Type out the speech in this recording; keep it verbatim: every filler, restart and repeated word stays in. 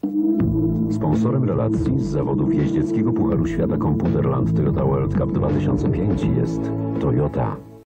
Sponsorem relacji z zawodów jeździeckiego Pucharu Świata Computerland Toyota World Cup dwa tysiące pięć jest Toyota.